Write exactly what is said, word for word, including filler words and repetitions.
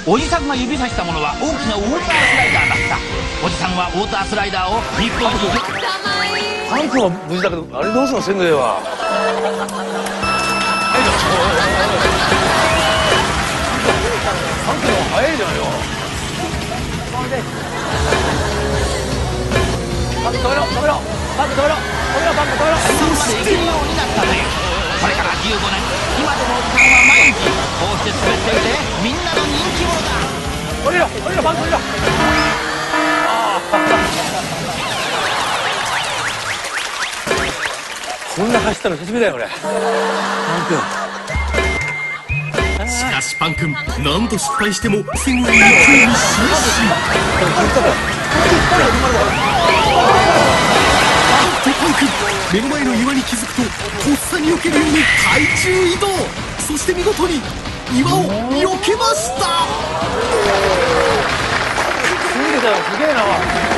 おじさんが指さしたものは大きなウォータースライダーだった。おじさんはウォータースライダーを日本にパンクは無事だけど、あれどうすんのせんのええわ。パンクの方が早いじゃんよ。パンク止めろ止めろパンク止めろ止めろパンク止めろ。 そしてできるようになったという。これからじゅうごねん、今でもおじさんは毎日こうして滑っていてみんなの人気者だ。 降りろ降りろパンク降りろ。こんな走ったの久しぶりだよ俺。パンク。 しかしパン君、何度失敗してもセグウェイに興味津々。とパン君、目の前の岩に気づくととっさに避けるように海中移動。そして見事に岩を避けました。 すげえな。